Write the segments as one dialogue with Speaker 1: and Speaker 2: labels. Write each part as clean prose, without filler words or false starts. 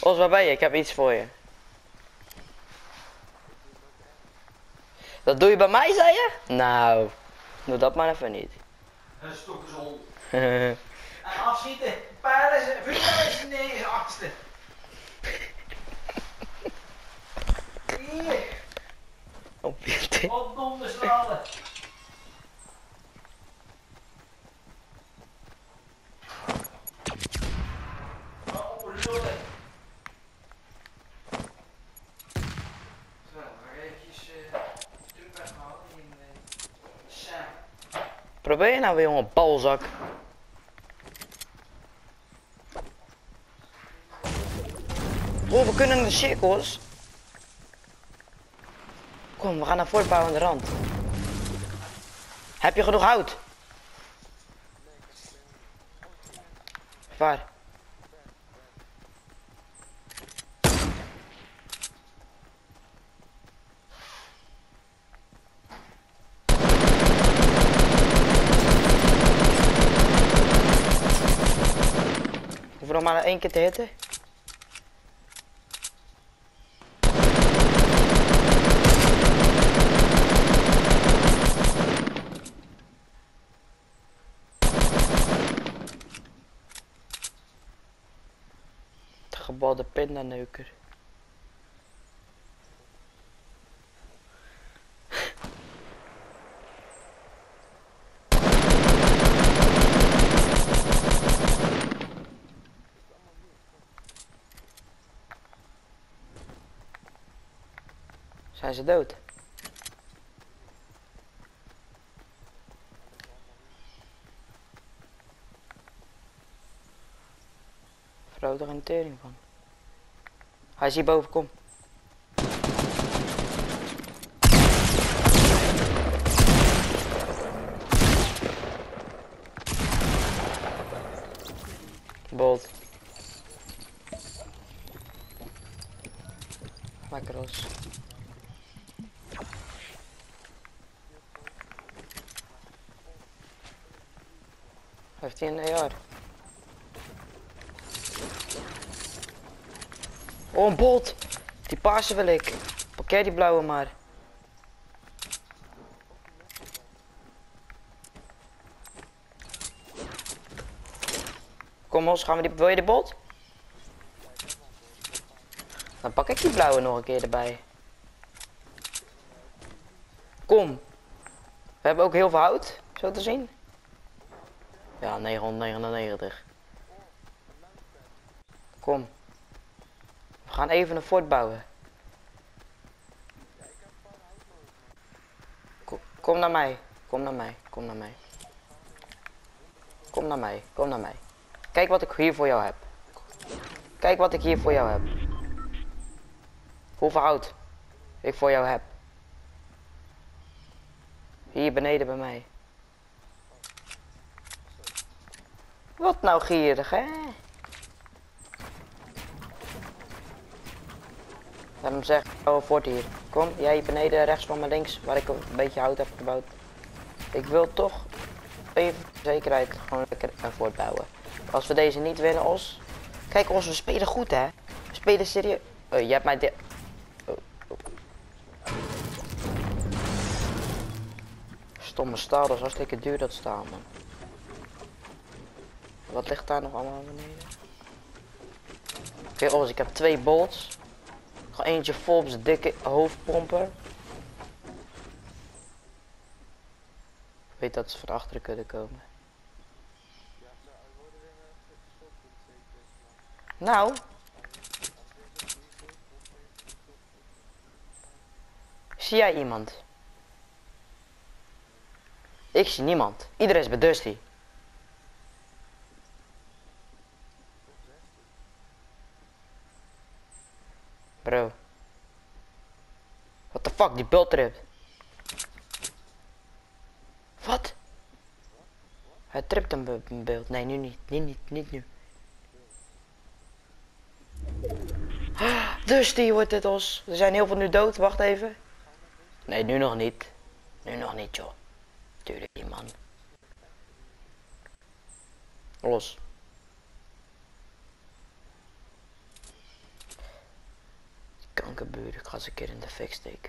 Speaker 1: Os, waar ben je? Ik heb iets voor je. Dat doe je bij mij, zei je? Nou, doe dat maar even niet.
Speaker 2: Een stokkezol. En afschieten. Pijlen, vuurpijlen is nee, achtste. Hier.
Speaker 1: Op je
Speaker 2: Op donderstralen. Op een lullen. Zo, ga ik eventjes druk weghalen in Sam.
Speaker 1: Probeer je nou weer, jongen, balzak. Oh, we kunnen in de cirkels. Kom, we gaan naar voortbouwende rand. Heb je genoeg hout? Waar? Hoef nog maar 1 keer te hitten. De gebalde pindaneuker. Zijn ze dood? Vrouw er een tering van. Hij is hierboven, kom. Bolt. Lekker los. Heeft hij een AR? Oh, een bolt! Die paarse wil ik. Parkeer die blauwe maar. Kom Os, gaan we die... Wil je de bolt? Dan pak ik die blauwe nog een keer erbij. Kom. We hebben ook heel veel hout, zo te zien. Ja, 999. Kom. We gaan even een fort bouwen. Kom naar mij. Kom naar mij. Kom naar mij. Kom naar mij. Kom naar mij. Kijk wat ik hier voor jou heb. Kijk wat ik hier voor jou heb. Hoeveel hout ik voor jou heb. Hier beneden bij mij. Wat nou gierig, hè? Laat hem zeggen, oh, fort hier. Kom, jij beneden rechts van me links, waar ik een beetje hout heb gebouwd. Ik wil toch even voor zekerheid gewoon lekker een fort bouwen. Als we deze niet winnen, Os. Kijk, Os, we spelen goed, hè? We spelen serieus. Oh, je hebt mij dit. Oh, oh. Stomme staal, dat is hartstikke duur, dat staal, man. Wat ligt daar nog allemaal beneden? Oké, Os, ik heb 2 bolts. Gewoon eentje vol op zijn dikke hoofdpomper. Ik weet dat ze van achteren kunnen komen. Nou. Zie jij iemand? Ik zie niemand. Iedereen is bij Dusty. Bro. What the fuck, die bult tript. Wat? Hij tript een beeld. Nee, nu niet. Niet nu. Dusty wordt het, Os. Er zijn heel veel nu dood. Wacht even. Nee, nu nog niet. Nu nog niet, joh. Tuurlijk niet, man. Los. kankerbuur, ik ga ze een keer in de fik steken.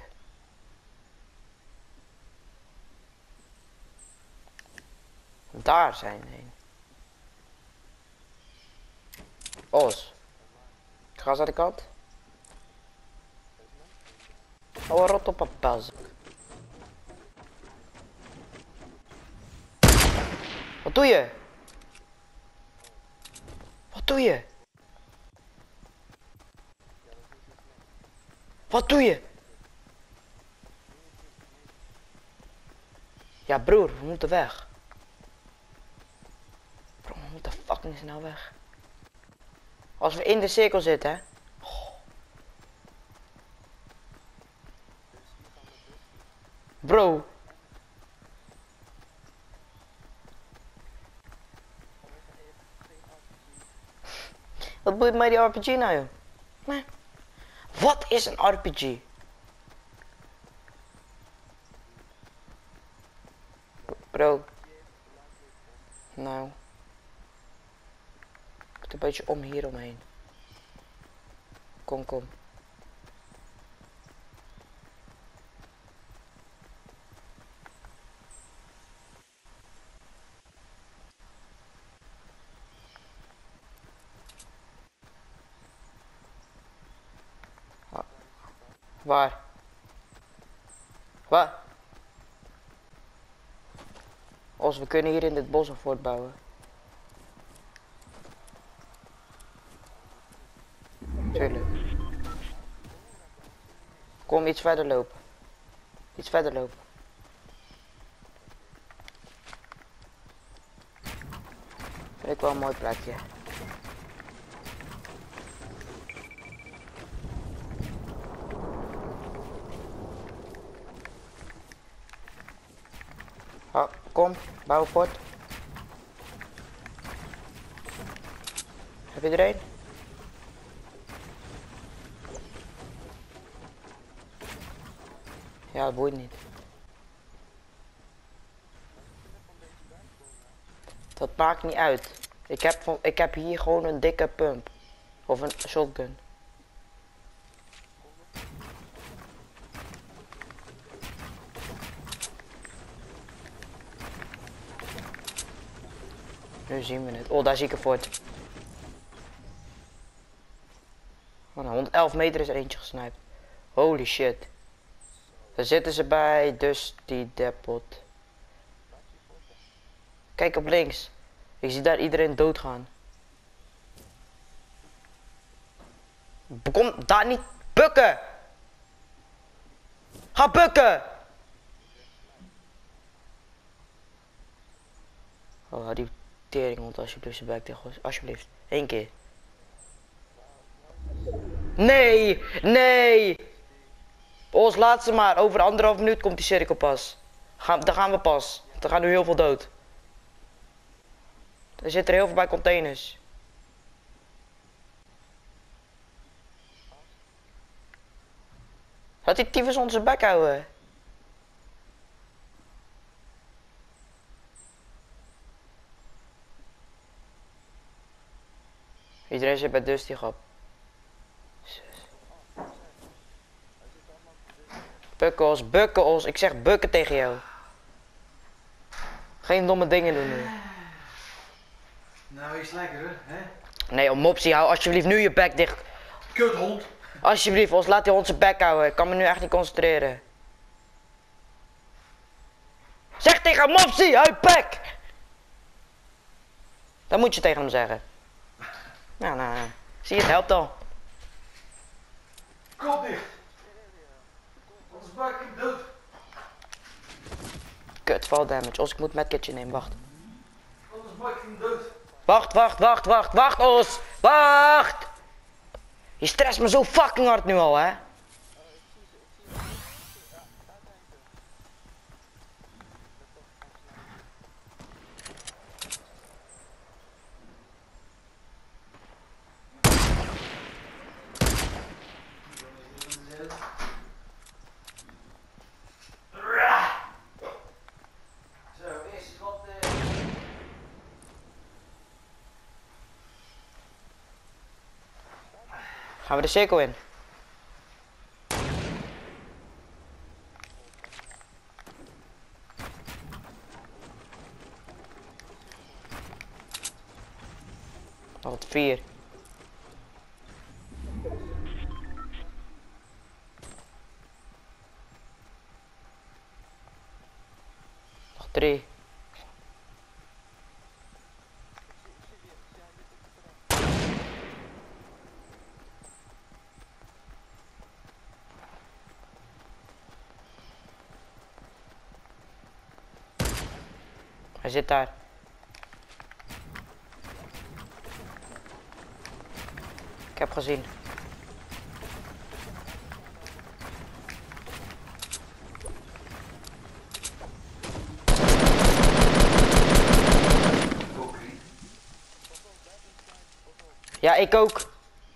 Speaker 1: Daar zijn ze heen. Os. Ga eens aan de kant. Oh, rot op een bas. Wat doe je? Wat doe je? Wat doe je? Ja broer, we moeten weg. Bro, we moeten fucking snel weg. Als we in de cirkel zitten, hè. Oh. Bro. Wat boeit mij die RPG nou, joh? Nee. Wat is een RPG? Bro. Nou. Ik moet een beetje om hieromheen. Kom, kom. Waar? Waar? Os, we kunnen hier in dit bos een fort bouwen. Tuurlijk. Kom iets verder lopen. Iets verder lopen. Vind ik wel een mooi plekje. Oh, kom, bouw een fort. Heb je er een? Ja, het boeit niet. Dat maakt niet uit. Ik heb hier gewoon een dikke pump. Of een shotgun. Nu zien we het. Oh, daar zie ik een fort. Oh, nou, 111 meter is er eentje gesniped. Holy shit. Daar zitten ze bij Dusty Depot. Kijk op links. Ik zie daar iedereen doodgaan. Kom daar niet bukken! Ga bukken! Oh, die teringhond alsjeblieft zijn bek tegen. Alsjeblieft. 1 keer. Nee! Nee! Os, laat ze maar. Over 1,5 minuut komt die cirkel pas. Dan gaan we pas. Er gaan nu heel veel dood. Er zitten er heel veel bij containers. Laat die tyfus onze bek houden. Iedereen zit bij Dusty grap. Bukkels, bukkels. Ik zeg bukken tegen jou. Geen domme dingen doen nu.
Speaker 2: Nou is lekker hè?
Speaker 1: Nee, om Mopsie, hou alsjeblieft nu je bek dicht.
Speaker 2: Kuthond.
Speaker 1: Alsjeblieft, ons laat die hond zijn bek houden. Ik kan me nu echt niet concentreren. Zeg tegen Mopsie, hou je bek! Dat moet je tegen hem zeggen. Nou. Zie je, het helpt al.
Speaker 2: Kop dicht. Anders maak ik hem dood.
Speaker 1: Kut, fall damage. Os, ik moet medkitje nemen, wacht.
Speaker 2: Anders maak ik hem dood.
Speaker 1: Wacht, Os! Wacht! Je stresst me zo fucking hard nu al, hè? Gaan we de cirkel in? Wat 4. Nog 3. Hij zit daar. Ik heb gezien. Ja, ik ook.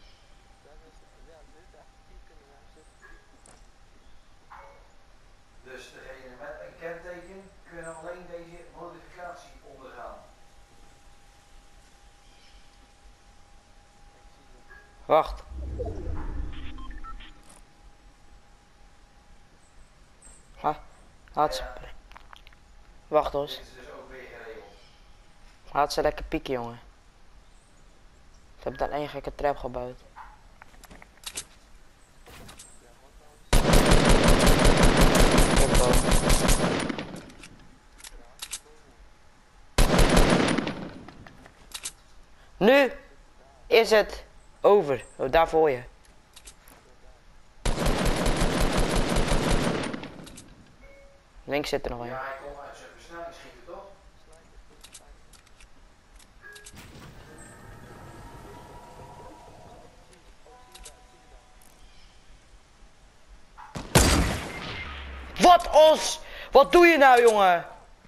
Speaker 2: Dus degene met een kenteken kunnen alleen deze modificatie ondergaan.
Speaker 1: Wacht. Laat ze. Wacht eens.
Speaker 2: Dit is dus ook weer geregeld.
Speaker 1: Laat ze lekker pieken, jongen. Ze hebben daar één gekke trap gebouwd. Nu is het over. Oh, daar voor je. Links zit er nog een.
Speaker 2: Ja, hij kon uit zijn versnelling schieten, toch?
Speaker 1: Wat os? Wat doe je nou, jongen?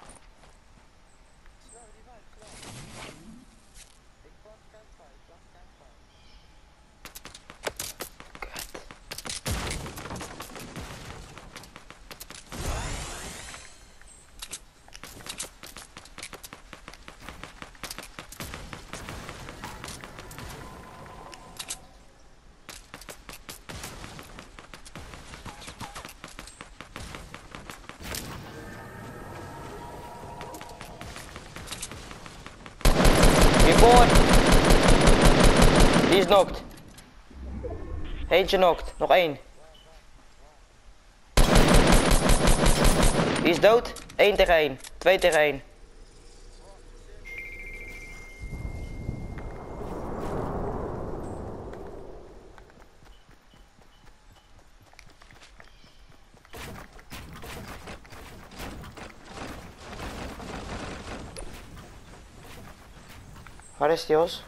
Speaker 1: Hiervoor. Die is knokt. Eentje knokt. Nog één. Die is dood. 1 tegen 1. 2 tegen 1. Waar is die, Os?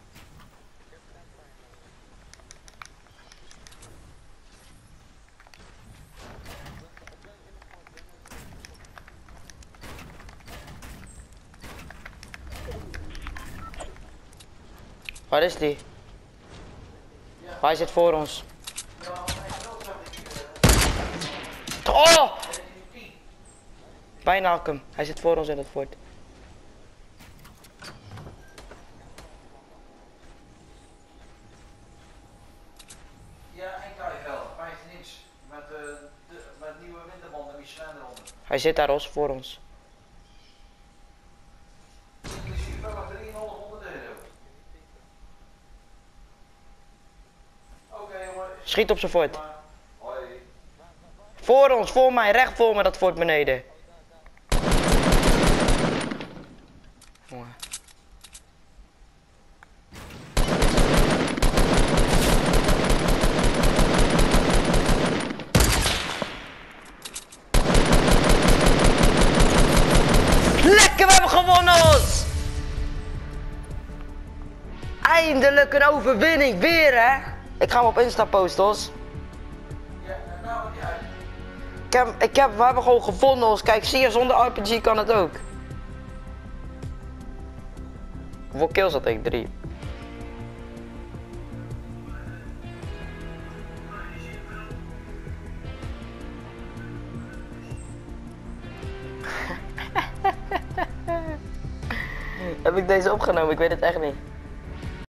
Speaker 1: Waar is die? Hij zit voor ons. Oh! Bijna had ik hem. Hij zit voor ons in het fort.
Speaker 2: Ja, en Kaivel, 15 inch. Met nieuwe winterbanden Michelin eronder.
Speaker 1: Hij zit daar, Os, voor ons.
Speaker 2: Inclusief wel 3,5 euro. Oké, jongen.
Speaker 1: Schiet op zijn fort.
Speaker 2: Hoi.
Speaker 1: Voor ons, voor mij, recht voor me, dat fort beneden. Jongen. Lekker, we hebben gewonnen, Os! Eindelijk een overwinning, weer hè? Ik ga hem op Insta posten, Os.
Speaker 2: Ja, en nou wat jij.
Speaker 1: We hebben gewoon gevonden, Os. Kijk, zie je, zonder RPG kan het ook. Hoeveel kills had ik? 3. Heb ik deze opgenomen? Ik weet het echt niet.